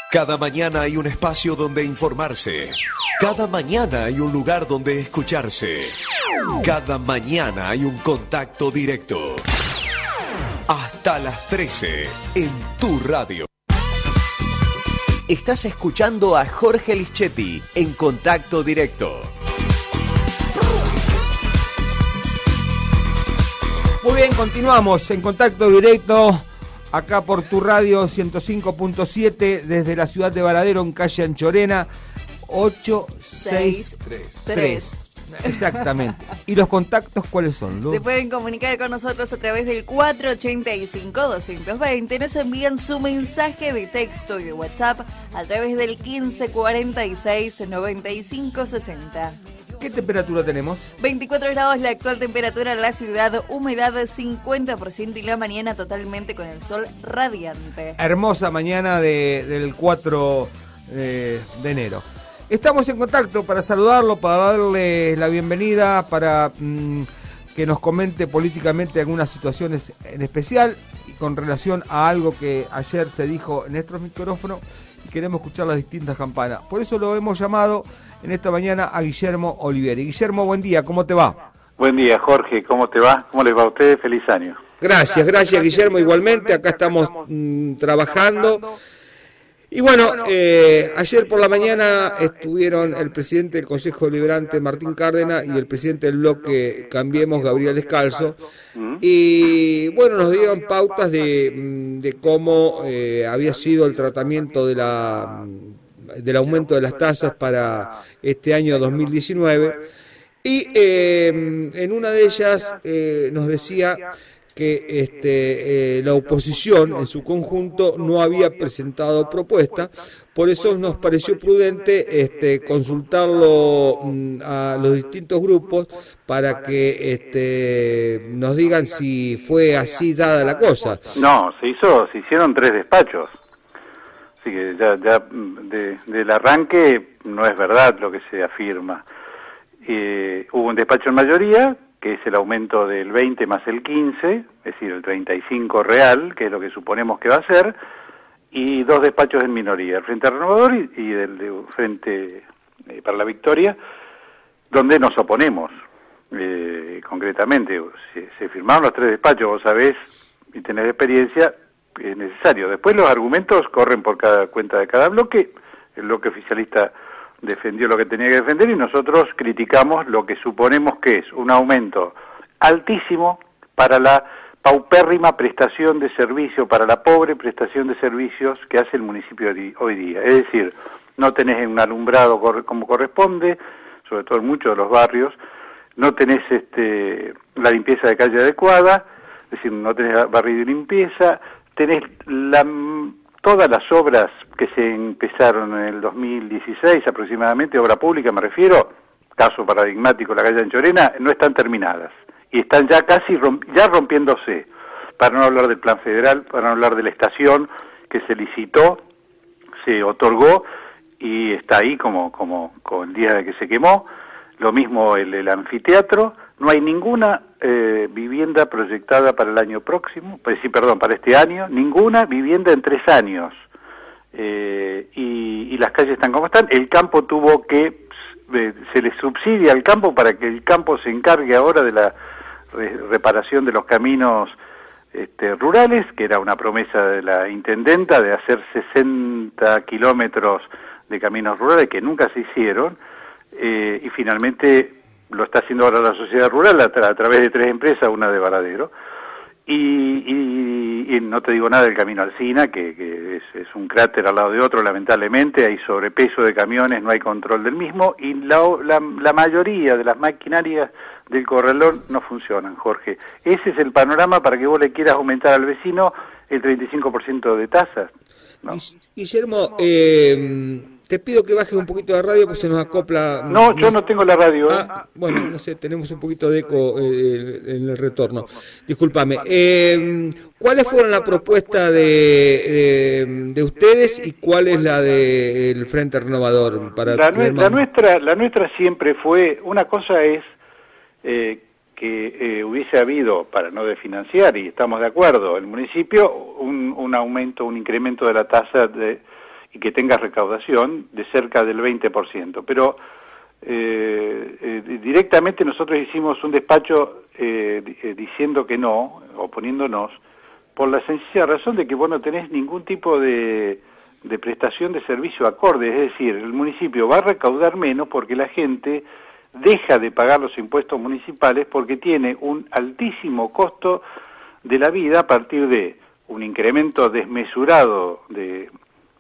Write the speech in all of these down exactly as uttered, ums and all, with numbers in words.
Cada mañana hay un espacio donde informarse. Cada mañana hay un lugar donde escucharse. Cada mañana hay un contacto directo. Hasta las trece en tu radio. Estás escuchando a Jorge Lischetti en Contacto Directo. Muy bien, continuamos en Contacto Directo. Acá por tu radio ciento cinco punto siete desde la ciudad de Varadero en calle Anchorena ocho seis tres. Exactamente. ¿Y los contactos cuáles son, Lu? Se pueden comunicar con nosotros a través del cuatro ocho cinco, dos dos cero. Nos envían su mensaje de texto y de WhatsApp a través del quince cuarenta y seis, noventa y cinco sesenta. ¿Qué temperatura tenemos? veinticuatro grados la actual temperatura en la ciudad, humedad cincuenta por ciento y la mañana totalmente con el sol radiante. Hermosa mañana de, del cuatro eh, de enero. Estamos en contacto para saludarlo, para darle la bienvenida, para mmm, que nos comente políticamente algunas situaciones en especial y con relación a algo que ayer se dijo en nuestros micrófonos y queremos escuchar las distintas campanas. Por eso lo hemos llamado en esta mañana a Guillermo Olivieri. Guillermo, buen día, ¿cómo te va? Buen día, Jorge, ¿cómo te va? ¿Cómo les va a ustedes? Feliz año. Gracias, gracias Guillermo, igualmente, acá estamos mmm, trabajando. Y bueno, eh, ayer por la mañana estuvieron el presidente del Consejo Deliberante, Martín Cárdenas, y el presidente del bloque Cambiemos, Gabriel Descalzo, y bueno, nos dieron pautas de, de cómo eh, había sido el tratamiento de la... del aumento de las tasas para este año dos mil diecinueve, y eh, en una de ellas eh, nos decía que este, eh, la oposición en su conjunto no había presentado propuesta, por eso nos pareció prudente este, consultarlo mm, a los distintos grupos para que este, nos digan si fue así dada la cosa. No, se hizo, se hicieron tres despachos. Así que ya, ya de, del arranque no es verdad lo que se afirma. Eh, hubo un despacho en mayoría, que es el aumento del veinte más el quince, es decir, el treinta y cinco real, que es lo que suponemos que va a ser, y dos despachos en minoría, el Frente Renovador y, y el de Frente eh, para la Victoria, donde nos oponemos. Eh, concretamente, se, se firmaron los tres despachos, vos sabés, y tenés experiencia, es necesario. Después los argumentos corren por cada cuenta de cada bloque. El bloque oficialista defendió lo que tenía que defender y nosotros criticamos lo que suponemos que es un aumento altísimo para la paupérrima prestación de servicio, para la pobre prestación de servicios que hace el municipio hoy día. Es decir, no tenés un alumbrado como corresponde, sobre todo en muchos de los barrios, no tenés este, la limpieza de calle adecuada, es decir, no tenés barrido y limpieza, tenés la, todas las obras que se empezaron en el dos mil dieciséis aproximadamente, obra pública me refiero, caso paradigmático la calle Anchorena, no están terminadas y están ya casi romp, ya rompiéndose, para no hablar del plan federal, para no hablar de la estación que se licitó, se otorgó y está ahí como, como, como el día de que se quemó, lo mismo el, el anfiteatro. No hay ninguna eh, vivienda proyectada para el año próximo, pues sí, perdón, para este año, ninguna vivienda en tres años. Eh, y, y las calles están como están. El campo tuvo que, eh, se le subsidia al campo para que el campo se encargue ahora de la re, reparación de los caminos este, rurales, que era una promesa de la intendenta de hacer sesenta kilómetros de caminos rurales que nunca se hicieron, eh, y finalmente lo está haciendo ahora la sociedad rural a, tra a través de tres empresas, una de Varadero, y, y, y no te digo nada del camino Alsina, que, que es, es un cráter al lado de otro, lamentablemente, hay sobrepeso de camiones, no hay control del mismo, y la, la, la mayoría de las maquinarias del corralón no funcionan, Jorge. Ese es el panorama para que vos le quieras aumentar al vecino el treinta y cinco por ciento de tasas, ¿no? Guillermo, eh... te pido que bajes un poquito de radio, pues se nos acopla... No, yo no tengo la radio. ¿eh? Ah, bueno, no sé, tenemos un poquito de eco eh, en el retorno. Discúlpame. Eh, ¿Cuáles fueron la propuesta de, de, de ustedes y cuál es la del Frente Renovador? Para la, la, nuestra, la nuestra siempre fue... Una cosa es eh, que eh, hubiese habido, para no desfinanciar, y estamos de acuerdo, el municipio, un, un aumento, un incremento de la tasa de... y que tengas recaudación de cerca del veinte por ciento. Pero eh, eh, directamente nosotros hicimos un despacho eh, eh, diciendo que no, oponiéndonos, por la sencilla razón de que vos no tenés ningún tipo de, de prestación de servicio acorde, es decir, el municipio va a recaudar menos porque la gente deja de pagar los impuestos municipales porque tiene un altísimo costo de la vida a partir de un incremento desmesurado de,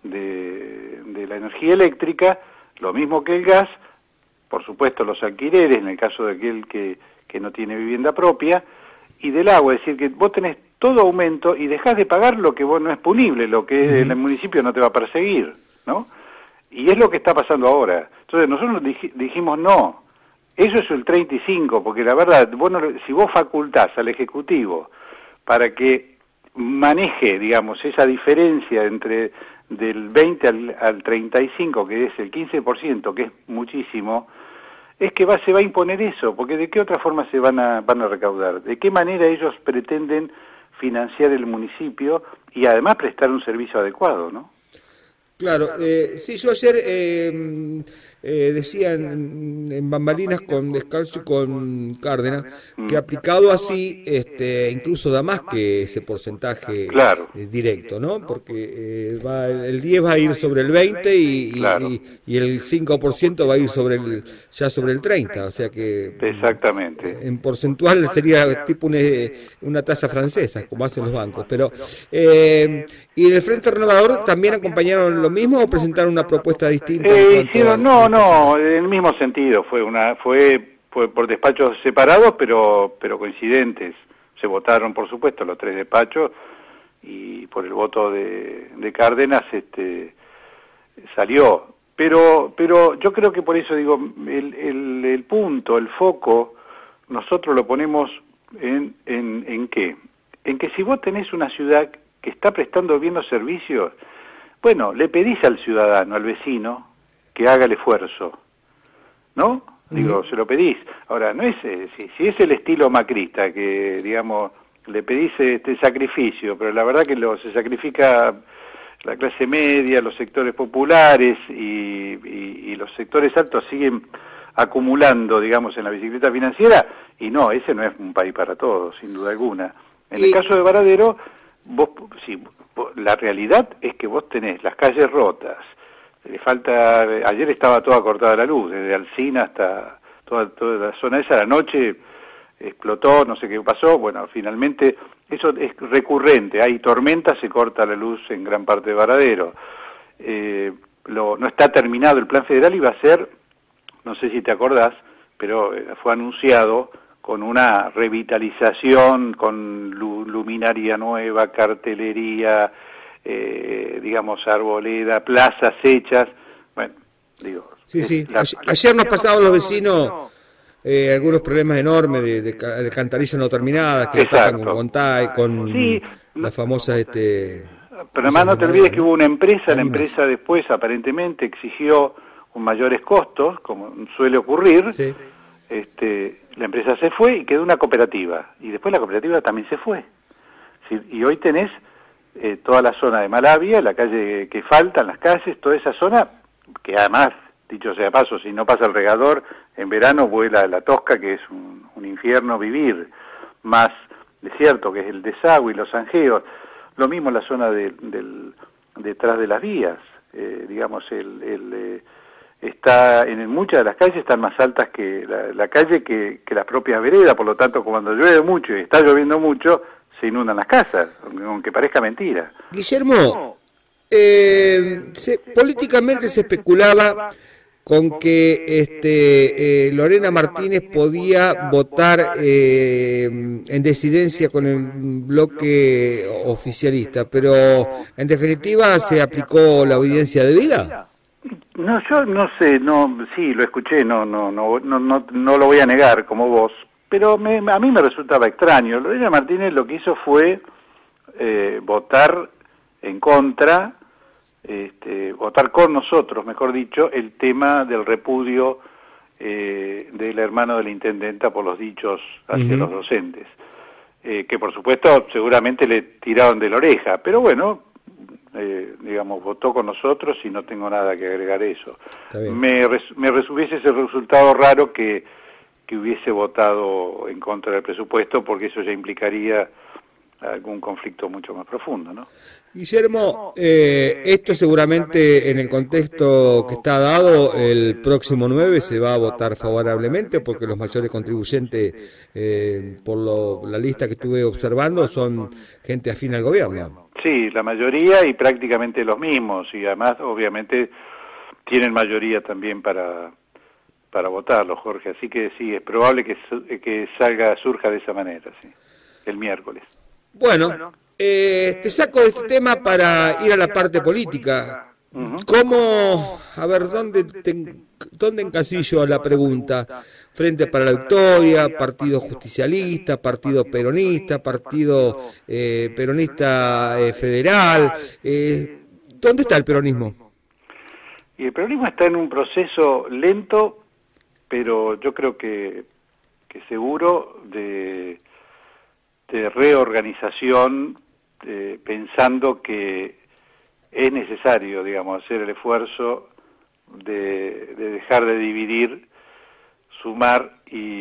de, de la energía eléctrica, lo mismo que el gas, por supuesto los alquileres, en el caso de aquel que, que no tiene vivienda propia, y del agua, es decir, que vos tenés todo aumento y dejás de pagar lo que vos no es punible, lo que uh-huh. el municipio no te va a perseguir, ¿no? Y es lo que está pasando ahora. Entonces nosotros dij, dijimos no, eso es el treinta y cinco, porque la verdad, vos no, si vos facultás al Ejecutivo para que maneje, digamos, esa diferencia entre del veinte al, al treinta y cinco, que es el quince por ciento, que es muchísimo, es que va, se va a imponer eso, porque ¿de qué otra forma se van a, van a recaudar? ¿De qué manera ellos pretenden financiar el municipio y además prestar un servicio adecuado, no? Claro, eh, sí, yo ayer eh, eh, decía en, en Bambalinas con Descalzo y con Cárdenas que aplicado así este, incluso da más que ese porcentaje claro. eh, directo, ¿no? Porque eh, va, el diez va a ir sobre el veinte y, claro. y, y el cinco por ciento va a ir sobre el ya sobre el treinta, o sea que exactamente en porcentual sería tipo una, una tasa francesa, como hacen los bancos. Pero eh, y en el Frente Renovador también acompañaron lo mismo o presentaron una propuesta distinta. Eh, hicieron, no, no, en el mismo sentido, fue una, fue, fue por despachos separados, pero, pero coincidentes. Se votaron, por supuesto, los tres despachos y por el voto de, de Cárdenas, este, salió. Pero, pero yo creo que por eso digo, el, el, el punto, el foco, nosotros lo ponemos en, en, en qué, en que si vos tenés una ciudad que está prestando bien los servicios, bueno, le pedís al ciudadano, al vecino, que haga el esfuerzo, ¿no? Digo, uh-huh. se lo pedís. Ahora, no es eh, si, si es el estilo macrista, que, digamos, le pedís este sacrificio, pero la verdad que lo se sacrifica la clase media, los sectores populares y, y, y los sectores altos siguen acumulando, digamos, en la bicicleta financiera, y no, ese no es un país para todos, sin duda alguna. En el caso de Varadero, vos, sí, vos, la realidad es que vos tenés las calles rotas, le falta, ayer estaba toda cortada la luz, desde Alsina hasta toda, toda la zona esa, la noche explotó, no sé qué pasó, bueno, finalmente eso es recurrente, hay tormentas, se corta la luz en gran parte de Varadero, eh, lo, no está terminado el plan federal y va a ser, no sé si te acordás, pero eh, fue anunciado con una revitalización, con lu luminaria nueva, cartelería, eh, digamos, arboleda, plazas hechas, bueno, digo... Sí, sí, la, ayer nos pasaban los vecinos eh, algunos problemas enormes de, de, de alcantarillas no terminadas, que tratan con Contay, con sí, las famosas... Este, pero además no te olvides que hubo una empresa, la empresa después aparentemente exigió un mayores costos, como suele ocurrir, sí. este, la empresa se fue y quedó una cooperativa, y después la cooperativa también se fue. ¿Sí? Y hoy tenés eh, toda la zona de Malavia, la calle que faltan, las calles, toda esa zona, que además, dicho sea paso, si no pasa el regador, en verano vuela la Tosca, que es un, un infierno vivir, más desierto, que es el desagüe y los zanjeos, lo mismo en la zona de, del, detrás de las vías, eh, digamos, el... el eh, está en muchas de las calles están más altas que la, la calle que, que las propias veredas, por lo tanto cuando llueve mucho y está lloviendo mucho se inundan las casas, aunque parezca mentira. Guillermo, eh, se, políticamente se especulaba con que este eh, Lorena Martínez podía votar eh, en disidencia con el bloque oficialista, pero en definitiva se aplicó la obediencia debida. No, yo no sé, no, sí, lo escuché, no, no, no, no, no, no lo voy a negar como vos, pero me, a mí me resultaba extraño. Lorena Martínez lo que hizo fue eh, votar en contra, este, votar con nosotros, mejor dicho, el tema del repudio eh, del hermano de la intendenta por los dichos hacia uh-huh. los docentes, eh, que por supuesto seguramente le tiraron de la oreja, pero bueno, eh, digamos, votó con nosotros y no tengo nada que agregar a eso. Me, res, me hubiese ese resultado raro que, que hubiese votado en contra del presupuesto, porque eso ya implicaría algún conflicto mucho más profundo, ¿no? Guillermo, eh, esto seguramente en el contexto que está dado, el próximo nueve se va a votar favorablemente porque los mayores contribuyentes, eh, por lo, la lista que estuve observando, son gente afín al gobierno. Sí, la mayoría y prácticamente los mismos, y además obviamente tienen mayoría también para para votarlo, Jorge, así que sí, es probable que, que salga, surja de esa manera, sí, el miércoles. Bueno, eh, te saco de este tema para ir a la parte política. ¿Cómo, a ver, dónde, te, dónde encasillo la pregunta? Frente para la Victoria, Partido Justicialista, Partido Peronista, Partido eh, Peronista eh, Federal. Eh, ¿Dónde está el peronismo? Y el peronismo está en un proceso lento, pero yo creo que, que seguro de... de reorganización, eh, pensando que es necesario, digamos, hacer el esfuerzo de, de dejar de dividir, sumar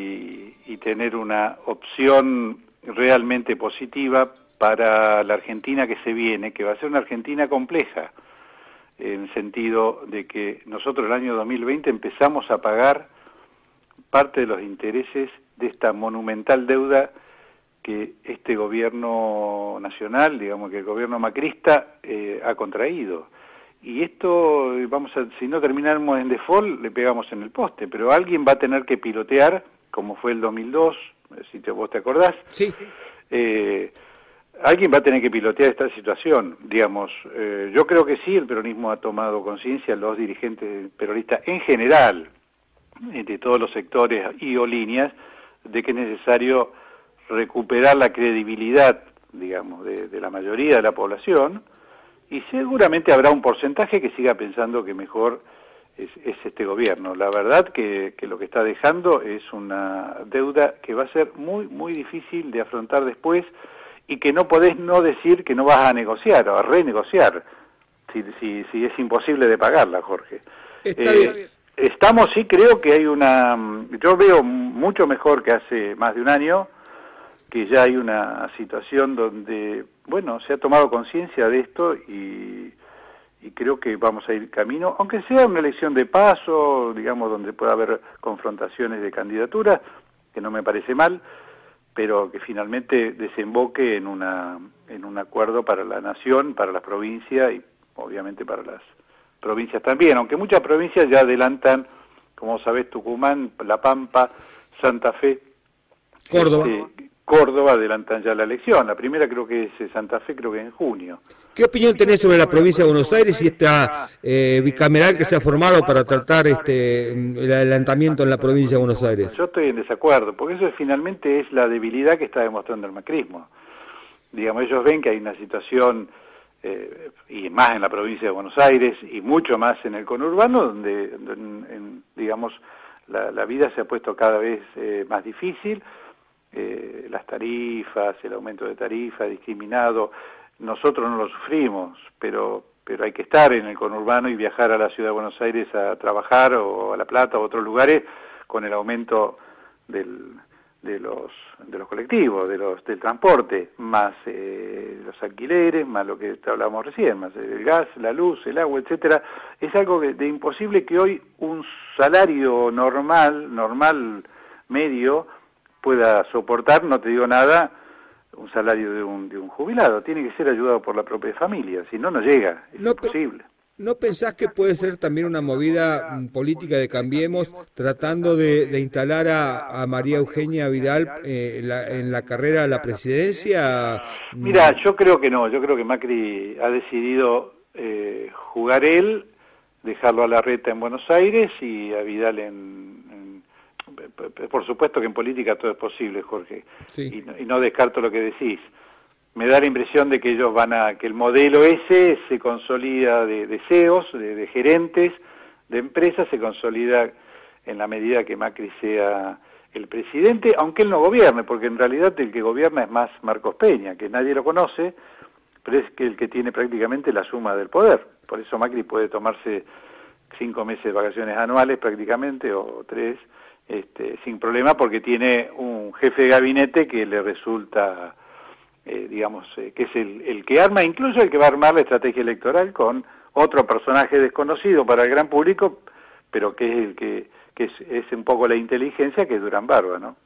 y, y tener una opción realmente positiva para la Argentina que se viene, que va a ser una Argentina compleja, en el sentido de que nosotros el año dos mil veinte empezamos a pagar parte de los intereses de esta monumental deuda que este gobierno nacional, digamos que el gobierno macrista, eh, ha contraído. Y esto, vamos a, si no terminamos en default, le pegamos en el poste, pero alguien va a tener que pilotear, como fue el dos mil dos, si te, vos te acordás, sí. eh, alguien va a tener que pilotear esta situación, digamos. Eh, yo creo que sí, el peronismo ha tomado conciencia, los dirigentes peronistas en general, de todos los sectores y o líneas, de que es necesario recuperar la credibilidad, digamos, de, de la mayoría de la población, y seguramente habrá un porcentaje que siga pensando que mejor es, es este gobierno. La verdad que, que lo que está dejando es una deuda que va a ser muy, muy difícil de afrontar después, y que no podés no decir que no vas a negociar o a renegociar, si, si, si es imposible de pagarla, Jorge. Está eh, bien. Estamos, sí, creo que hay una... Yo veo mucho mejor que hace más de un año, que ya hay una situación donde, bueno, se ha tomado conciencia de esto y, y creo que vamos a ir camino, aunque sea una elección de paso, digamos, donde pueda haber confrontaciones de candidaturas, que no me parece mal, pero que finalmente desemboque en una en un acuerdo para la nación, para las provincias y obviamente para las provincias también, aunque muchas provincias ya adelantan, como sabés, Tucumán, La Pampa, Santa Fe, Córdoba. Este, Córdoba adelantan ya la elección. La primera creo que es Santa Fe, creo que en junio. ¿Qué opinión tenés sobre la provincia de Buenos Aires y esta eh, bicameral que se ha formado para tratar este el adelantamiento en la provincia de Buenos Aires? Yo estoy en desacuerdo, porque eso finalmente es la debilidad que está demostrando el macrismo. Digamos, ellos ven que hay una situación, eh, y más en la provincia de Buenos Aires, y mucho más en el conurbano, donde, en, en, digamos, la, la vida se ha puesto cada vez eh, más difícil. Eh, las tarifas, el aumento de tarifas, discriminado, nosotros no lo sufrimos, pero pero hay que estar en el conurbano y viajar a la ciudad de Buenos Aires a trabajar, o a La Plata o a otros lugares, con el aumento del, de los de los colectivos, de los del transporte, más eh, los alquileres, más lo que hablábamos recién, más el gas, la luz, el agua, etcétera. Es algo de, de imposible que hoy un salario normal, normal medio, pueda soportar, no te digo nada, un salario de un, de un jubilado. Tiene que ser ayudado por la propia familia, si no, no llega, es no, imposible. ¿No pensás que puede ser también una movida política de Cambiemos, tratando de, de instalar a, a María Eugenia Vidal eh, en, la, en la carrera a la presidencia? Mira, yo creo que no, yo creo que Macri ha decidido eh, jugar él, dejarlo a Larreta en Buenos Aires y a Vidal en... Por supuesto que en política todo es posible, Jorge, sí. y, no, y no descarto lo que decís. Me da la impresión de que ellos van a, que el modelo ese se consolida de, de C E Os, de, de gerentes de empresas, se consolida en la medida que Macri sea el presidente, aunque él no gobierne, porque en realidad el que gobierna es más Marcos Peña, que nadie lo conoce, pero es que el que tiene prácticamente la suma del poder. Por eso Macri puede tomarse cinco meses de vacaciones anuales prácticamente, o tres, este, sin problema, porque tiene un jefe de gabinete que le resulta, eh, digamos, eh, que es el, el que arma, incluso el que va a armar la estrategia electoral con otro personaje desconocido para el gran público, pero que es el que, que es, es un poco la inteligencia, que es Durán Barba, ¿no?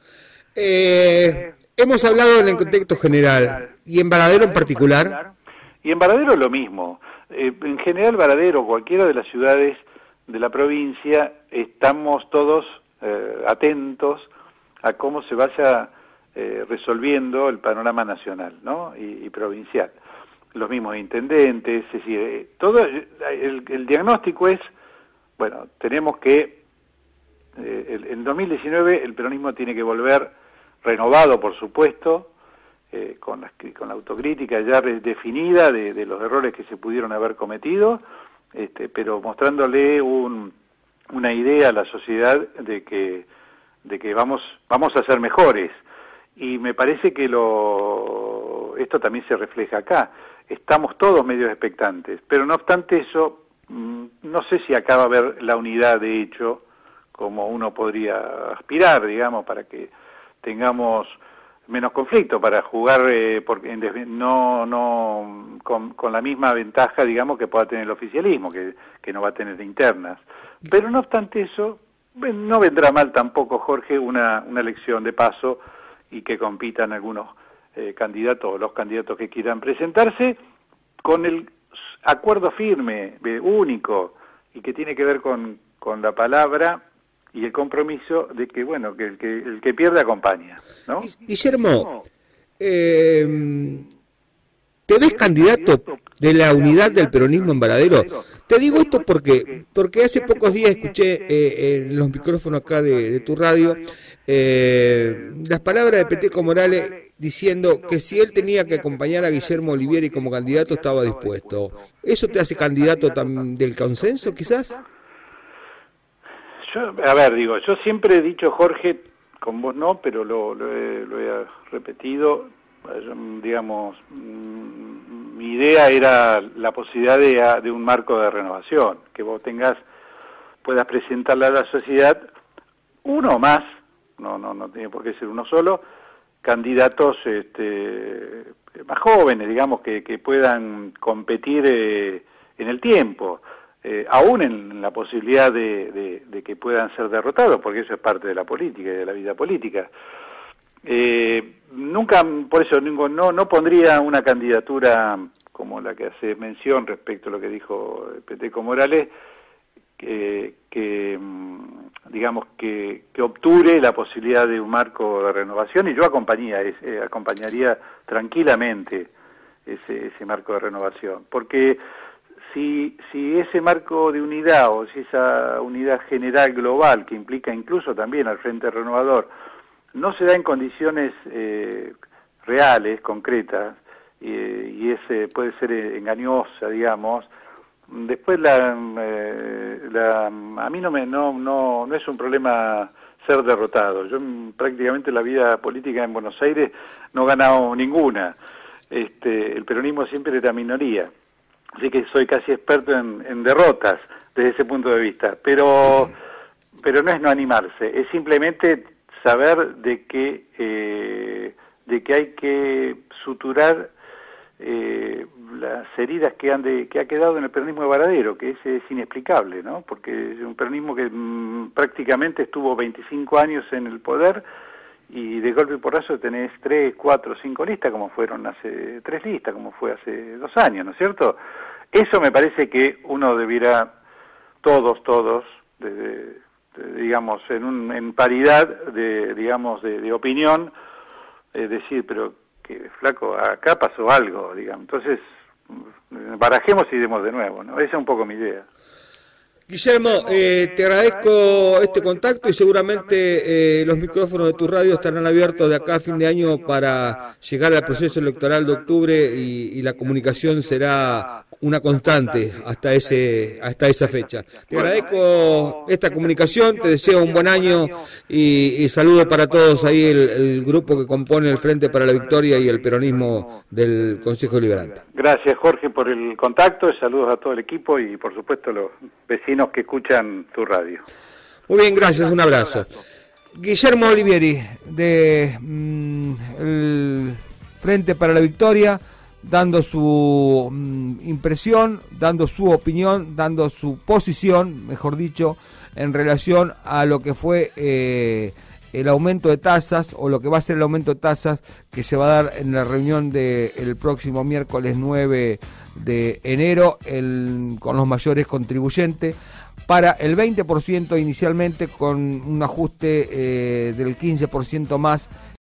Eh, hemos hablado en el contexto general, y en Varadero en particular. Y en Varadero lo mismo. Eh, en general, Varadero, cualquiera de las ciudades de la provincia, estamos todos eh, atentos a cómo se vaya eh, resolviendo el panorama nacional, ¿no? y, y provincial. Los mismos intendentes, es decir, eh, todo el, el diagnóstico es, bueno, tenemos que, eh, el, en dos mil diecinueve el peronismo tiene que volver renovado, por supuesto, eh, con, la, con la autocrítica ya definida de, de los errores que se pudieron haber cometido, este, pero mostrándole un, una idea a la sociedad de que, de que vamos, vamos a ser mejores. Y me parece que lo, esto también se refleja acá. Estamos todos medio expectantes, pero no obstante eso, no sé si acaba de haber la unidad de hecho, como uno podría aspirar, digamos, para que tengamos menos conflicto, para jugar eh, porque no no con, con la misma ventaja, digamos, que pueda tener el oficialismo, que, que no va a tener internas. Pero no obstante eso, no vendrá mal tampoco, Jorge, una, una elección de paso y que compitan algunos eh, candidatos o los candidatos que quieran presentarse con el acuerdo firme, eh, único, y que tiene que ver con, con la palabra y el compromiso de que, bueno, que el que, el que pierde acompaña, ¿no? Guillermo, eh, ¿te ves candidato de la unidad del peronismo en Varadero? Te digo esto porque porque hace pocos días escuché eh, en los micrófonos acá de, de tu radio eh, las palabras de Peteco Morales diciendo que si él tenía que acompañar a Guillermo Olivieri como candidato estaba dispuesto. ¿Eso te hace candidato del consenso, quizás? Yo, a ver, digo, yo siempre he dicho, Jorge, con vos no, pero lo, lo, he, lo he repetido, digamos, mi idea era la posibilidad de, de un marco de renovación, que vos tengas, puedas presentarle a la sociedad uno o más, no, no, no tiene por qué ser uno solo, candidatos este, más jóvenes, digamos, que, que puedan competir eh, en el tiempo. Eh, aún en la posibilidad de, de, de que puedan ser derrotados, porque eso es parte de la política y de la vida política. Eh, nunca, por eso no, no pondría una candidatura como la que hace mención respecto a lo que dijo Peteco Morales, que, que digamos que, que obture la posibilidad de un marco de renovación, y yo acompañaría, eh, acompañaría tranquilamente ese, ese marco de renovación, porque Si, si ese marco de unidad o si esa unidad general global que implica incluso también al Frente Renovador no se da en condiciones eh, reales, concretas, eh, y ese puede ser engañosa, digamos, después la, eh, la a mí no me no no no es un problema ser derrotado. Yo prácticamente en la vida política en Buenos Aires no he ganado ninguna. Este, el peronismo siempre era minoría. Así que soy casi experto en, en derrotas desde ese punto de vista, pero pero no es no animarse, es simplemente saber de que eh, de que hay que suturar eh, las heridas que han de, que ha quedado en el peronismo de Varadero, que es, es inexplicable, ¿no? Porque es un peronismo que mmm, prácticamente estuvo veinticinco años en el poder, y de golpe y porrazo tenés tres, cuatro, cinco listas, como fueron hace, tres listas, como fue hace dos años, ¿no es cierto? Eso me parece que uno debiera, todos, todos, desde, de, digamos, en, un, en paridad de, digamos, de, de opinión, eh, decir, pero que flaco, acá pasó algo, digamos. Entonces, barajemos y demos de nuevo, ¿no? Esa es un poco mi idea. Guillermo, eh, te agradezco este contacto y seguramente eh, los micrófonos de tu radio estarán abiertos de acá a fin de año para llegar al proceso electoral de octubre y, y la comunicación será una constante hasta ese hasta esa fecha. Te agradezco esta comunicación, te deseo un buen año y, y saludo para todos ahí el, el grupo que compone el Frente para la Victoria y el peronismo del Consejo Deliberante. Gracias, Jorge, por el contacto, saludos a todo el equipo y por supuesto a los vecinos que escuchan tu radio. Muy bien, gracias, un abrazo. Guillermo Olivieri, de mm, el Frente para la Victoria, dando su mm, impresión, dando su opinión, dando su posición, mejor dicho, en relación a lo que fue eh, el aumento de tasas, o lo que va a ser el aumento de tasas que se va a dar en la reunión del próximo miércoles nueve de enero el, con los mayores contribuyentes, para el veinte por ciento inicialmente, con un ajuste eh, del quince por ciento más